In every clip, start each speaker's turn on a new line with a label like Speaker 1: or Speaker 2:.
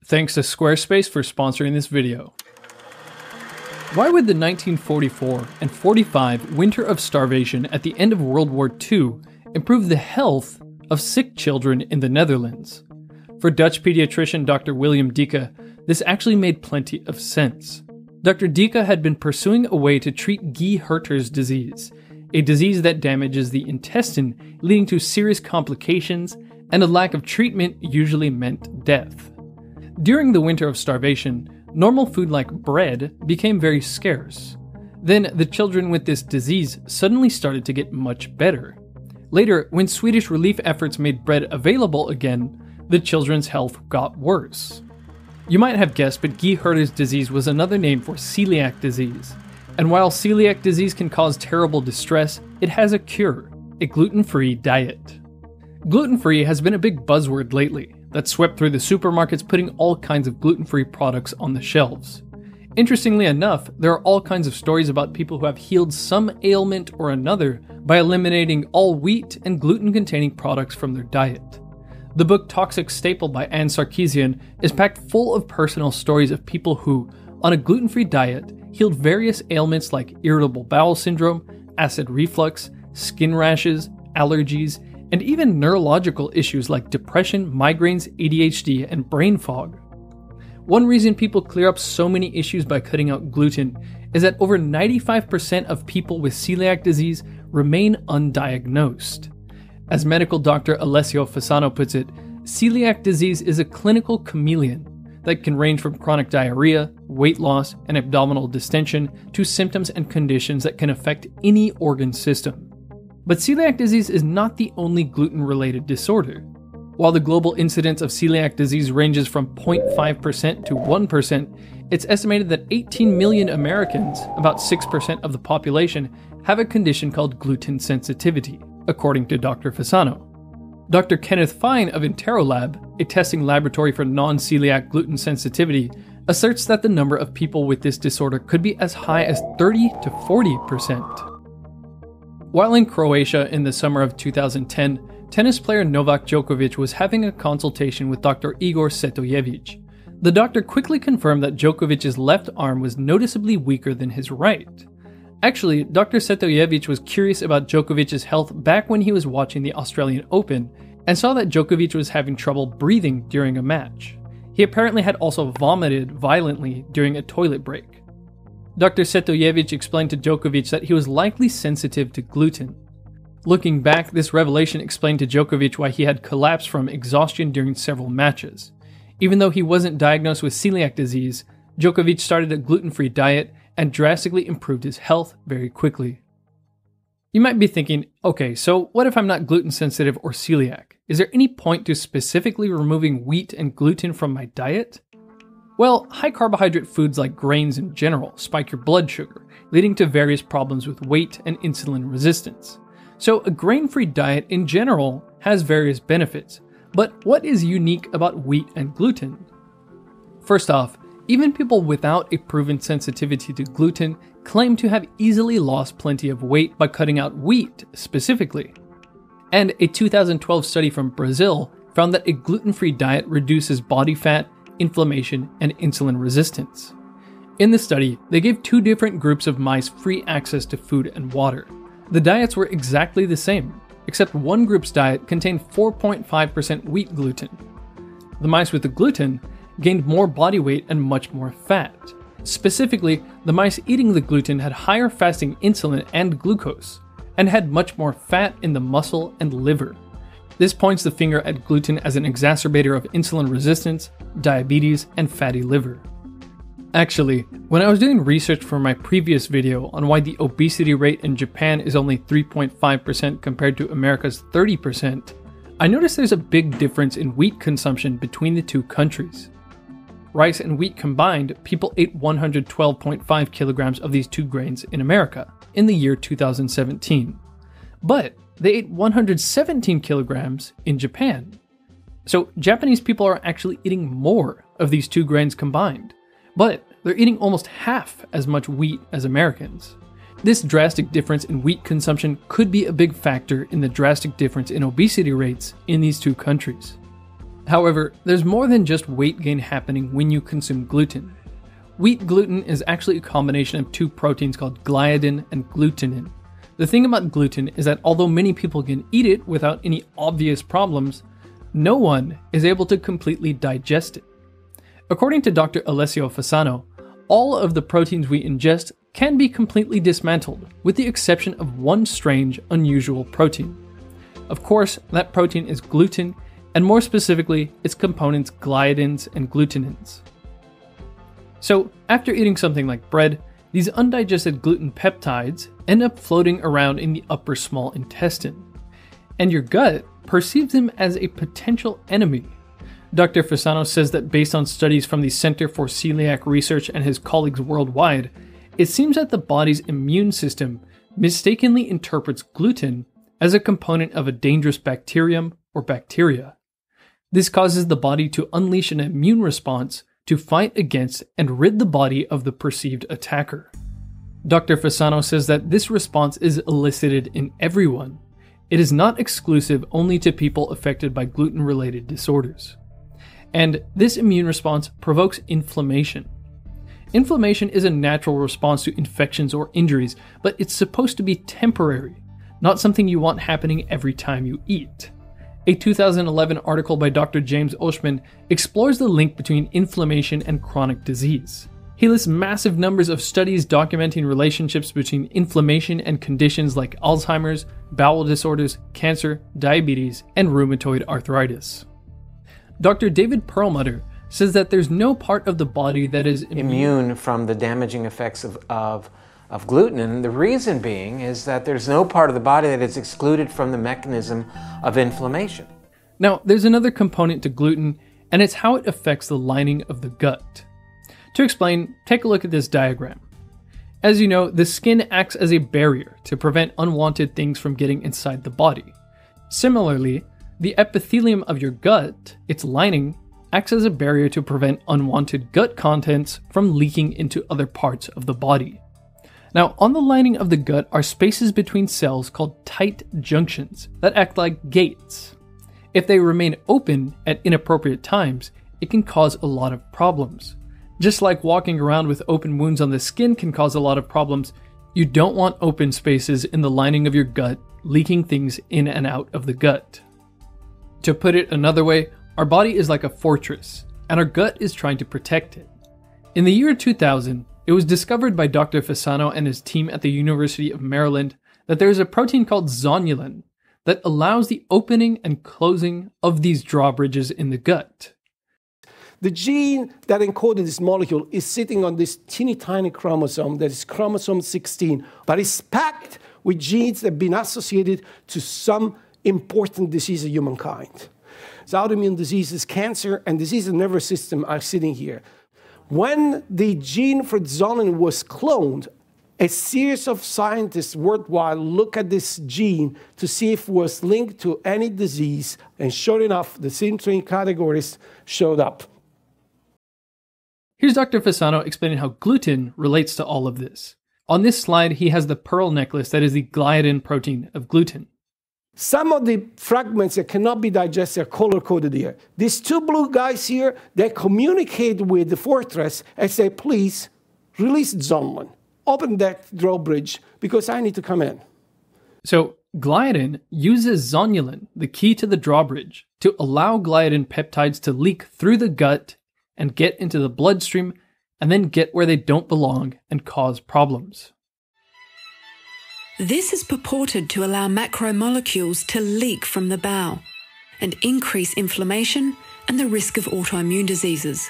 Speaker 1: Thanks to Squarespace for sponsoring this video. Why would the 1944 and 45 winter of starvation at the end of World War II improve the health of sick children in the Netherlands? For Dutch pediatrician Dr. William Dika, this actually made plenty of sense. Dr. Dika had been pursuing a way to treat Guy-Herter's disease, a disease that damages the intestine, leading to serious complications, and a lack of treatment usually meant death. During the winter of starvation, normal food like bread became very scarce. Then the children with this disease suddenly started to get much better. Later, when Swedish relief efforts made bread available again, the children's health got worse. You might have guessed, but Guy-Herter's disease was another name for celiac disease. And while celiac disease can cause terrible distress, it has a cure: a gluten-free diet. Gluten-free has been a big buzzword lately that swept through the supermarkets, putting all kinds of gluten-free products on the shelves. Interestingly enough, there are all kinds of stories about people who have healed some ailment or another by eliminating all wheat and gluten-containing products from their diet. The book Toxic Staple by Anne Sarkeesian is packed full of personal stories of people who, on a gluten-free diet, healed various ailments like irritable bowel syndrome, acid reflux, skin rashes, allergies, and even neurological issues like depression, migraines, ADHD, and brain fog. One reason people clear up so many issues by cutting out gluten is that over 95% of people with celiac disease remain undiagnosed. As medical doctor Alessio Fasano puts it, celiac disease is a clinical chameleon that can range from chronic diarrhea, weight loss, and abdominal distension to symptoms and conditions that can affect any organ system. But celiac disease is not the only gluten-related disorder. While the global incidence of celiac disease ranges from 0.5% to 1%, it's estimated that 18 million Americans, about 6% of the population, have a condition called gluten sensitivity, according to Dr. Fasano. Dr. Kenneth Fine of Interolab, a testing laboratory for non-celiac gluten sensitivity, asserts that the number of people with this disorder could be as high as 30 to 40%. While in Croatia in the summer of 2010, tennis player Novak Djokovic was having a consultation with Dr. Igor Setojevic. The doctor quickly confirmed that Djokovic's left arm was noticeably weaker than his right. Actually, Dr. Setojevic was curious about Djokovic's health back when he was watching the Australian Open and saw that Djokovic was having trouble breathing during a match. He apparently had also vomited violently during a toilet break. Dr. Setojevic explained to Djokovic that he was likely sensitive to gluten. Looking back, this revelation explained to Djokovic why he had collapsed from exhaustion during several matches. Even though he wasn't diagnosed with celiac disease, Djokovic started a gluten-free diet and drastically improved his health very quickly. You might be thinking, okay, so what if I'm not gluten sensitive or celiac? Is there any point to specifically removing wheat and gluten from my diet? Well, high carbohydrate foods like grains in general spike your blood sugar, leading to various problems with weight and insulin resistance. So a grain-free diet in general has various benefits, but what is unique about wheat and gluten? First off, even people without a proven sensitivity to gluten claim to have easily lost plenty of weight by cutting out wheat specifically. And a 2012 study from Brazil found that a gluten-free diet reduces body fat, inflammation, and insulin resistance. In the study, they gave two different groups of mice free access to food and water. The diets were exactly the same, except one group's diet contained 4.5% wheat gluten. The mice with the gluten gained more body weight and much more fat. Specifically, the mice eating the gluten had higher fasting insulin and glucose, and had much more fat in the muscle and liver. This points the finger at gluten as an exacerbator of insulin resistance, diabetes, and fatty liver. Actually, when I was doing research for my previous video on why the obesity rate in Japan is only 3.5% compared to America's 30%, I noticed there's a big difference in wheat consumption between the two countries. Rice and wheat combined, people ate 112.5 kilograms of these two grains in America in the year 2017. But they ate 117 kilograms in Japan. So Japanese people are actually eating more of these two grains combined, but they're eating almost half as much wheat as Americans. This drastic difference in wheat consumption could be a big factor in the drastic difference in obesity rates in these two countries. However, there's more than just weight gain happening when you consume gluten. Wheat gluten is actually a combination of two proteins called gliadin and glutenin. The thing about gluten is that although many people can eat it without any obvious problems, no one is able to completely digest it. According to Dr. Alessio Fasano, all of the proteins we ingest can be completely dismantled, with the exception of one strange, unusual protein. Of course, that protein is gluten, and more specifically, its components gliadins and glutenins. So, after eating something like bread, these undigested gluten peptides end up floating around in the upper small intestine, and your gut perceives them as a potential enemy. Dr. Fasano says that based on studies from the Center for Celiac Research and his colleagues worldwide, it seems that the body's immune system mistakenly interprets gluten as a component of a dangerous bacterium or bacteria. This causes the body to unleash an immune response to fight against and rid the body of the perceived attacker. Dr. Fasano says that this response is elicited in everyone. It is not exclusive only to people affected by gluten-related disorders. And this immune response provokes inflammation. Inflammation is a natural response to infections or injuries, but it's supposed to be temporary, not something you want happening every time you eat. A 2011 article by Dr. James Oshman explores the link between inflammation and chronic disease. He lists massive numbers of studies documenting relationships between inflammation and conditions like Alzheimer's, bowel disorders, cancer, diabetes, and rheumatoid arthritis. Dr. David Perlmutter says that there's no part of the body that is
Speaker 2: immune from the damaging effects of gluten, and the reason being is that there's no part of the body that is excluded from the mechanism of inflammation.
Speaker 1: Now, there's another component to gluten, and it's how it affects the lining of the gut. To explain, take a look at this diagram. As you know, the skin acts as a barrier to prevent unwanted things from getting inside the body. Similarly, the epithelium of your gut, its lining, acts as a barrier to prevent unwanted gut contents from leaking into other parts of the body. Now, on the lining of the gut are spaces between cells called tight junctions that act like gates. If they remain open at inappropriate times, it can cause a lot of problems. Just like walking around with open wounds on the skin can cause a lot of problems, you don't want open spaces in the lining of your gut leaking things in and out of the gut. To put it another way, our body is like a fortress, and our gut is trying to protect it. In the year 2000, it was discovered by Dr. Fasano and his team at the University of Maryland that there is a protein called zonulin that allows the opening and closing of these drawbridges in the gut.
Speaker 3: The gene that encoded this molecule is sitting on this teeny tiny chromosome that is chromosome 16, but it's packed with genes that have been associated to some important disease of humankind. So autoimmune diseases, cancer, and disease of the nervous system are sitting here. When the gene for zonulin was cloned, a series of scientists worldwide looked at this gene to see if it was linked to any disease, and sure enough, the same three categories showed up.
Speaker 1: Here's Dr. Fasano explaining how gluten relates to all of this. On this slide, he has the pearl necklace that is the gliadin protein of gluten.
Speaker 3: Some of the fragments that cannot be digested are color-coded here. These two blue guys here, they communicate with the fortress and say, please, release zonulin. Open that drawbridge because I need to come in.
Speaker 1: So, gliadin uses zonulin, the key to the drawbridge, to allow gliadin peptides to leak through the gut and get into the bloodstream and then get where they don't belong and cause problems.
Speaker 4: This is purported to allow macromolecules to leak from the bowel and increase inflammation and the risk of autoimmune diseases.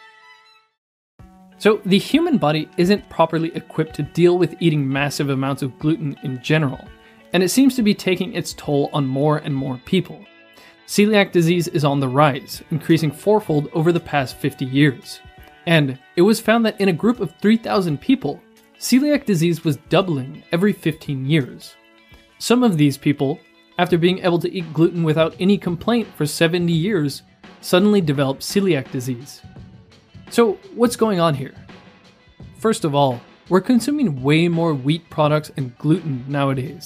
Speaker 1: So the human body isn't properly equipped to deal with eating massive amounts of gluten in general, and it seems to be taking its toll on more and more people. Celiac disease is on the rise, increasing fourfold over the past 50 years. And it was found that in a group of 3,000 people, celiac disease was doubling every 15 years. Some of these people, after being able to eat gluten without any complaint for 70 years, suddenly developed celiac disease. So what's going on here? First of all, we're consuming way more wheat products and gluten nowadays.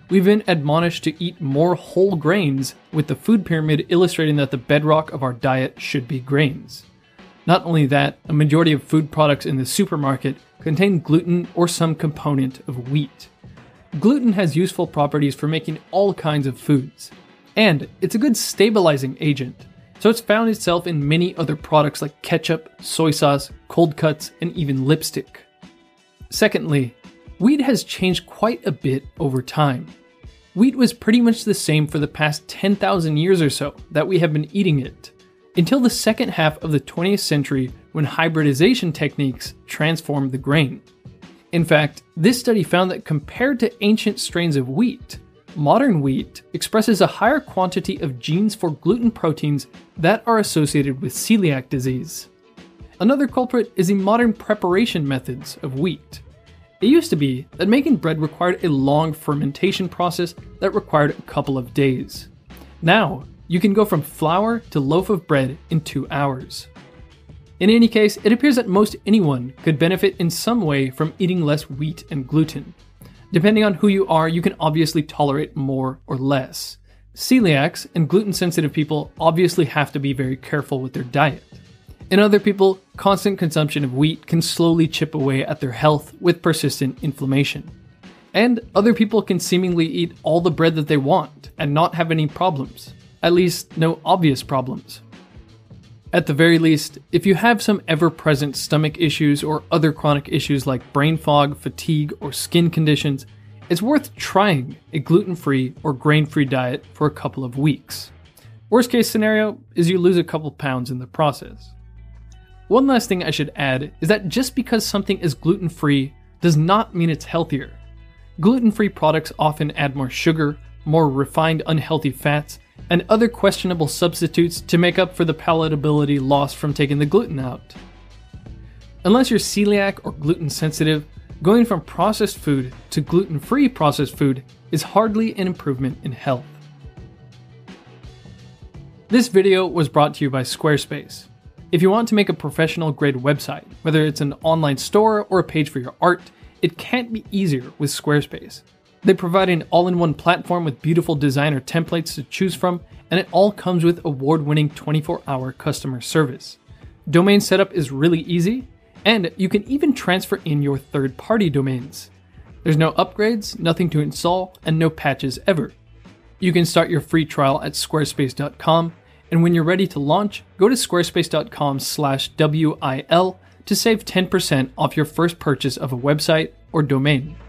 Speaker 1: We've been admonished to eat more whole grains, with the food pyramid illustrating that the bedrock of our diet should be grains. Not only that, a majority of food products in the supermarket contain gluten or some component of wheat. Gluten has useful properties for making all kinds of foods, and it's a good stabilizing agent, so it's found itself in many other products like ketchup, soy sauce, cold cuts, and even lipstick. Secondly, wheat has changed quite a bit over time. Wheat was pretty much the same for the past 10,000 years or so that we have been eating it, until the second half of the 20th century when hybridization techniques transformed the grain. In fact, this study found that compared to ancient strains of wheat, modern wheat expresses a higher quantity of genes for gluten proteins that are associated with celiac disease. Another culprit is the modern preparation methods of wheat. It used to be that making bread required a long fermentation process that required a couple of days. Now, you can go from flour to loaf of bread in 2 hours. In any case, it appears that most anyone could benefit in some way from eating less wheat and gluten. Depending on who you are, you can obviously tolerate more or less. Celiacs and gluten-sensitive people obviously have to be very careful with their diet. In other people, constant consumption of wheat can slowly chip away at their health with persistent inflammation. And other people can seemingly eat all the bread that they want and not have any problems. At least, no obvious problems. At the very least, if you have some ever-present stomach issues or other chronic issues like brain fog, fatigue, or skin conditions, it's worth trying a gluten-free or grain-free diet for a couple of weeks. Worst case scenario is you lose a couple pounds in the process. One last thing I should add is that just because something is gluten-free does not mean it's healthier. Gluten-free products often add more sugar, more refined unhealthy fats, and other questionable substitutes to make up for the palatability lost from taking the gluten out. Unless you're celiac or gluten sensitive, going from processed food to gluten-free processed food is hardly an improvement in health. This video was brought to you by Squarespace. If you want to make a professional grade website, whether it's an online store or a page for your art, it can't be easier with Squarespace. They provide an all-in-one platform with beautiful designer templates to choose from, and it all comes with award-winning 24-hour customer service. Domain setup is really easy, and you can even transfer in your third-party domains. There's no upgrades, nothing to install, and no patches ever. You can start your free trial at squarespace.com, and when you're ready to launch, go to squarespace.com/WIL to save 10% off your first purchase of a website or domain.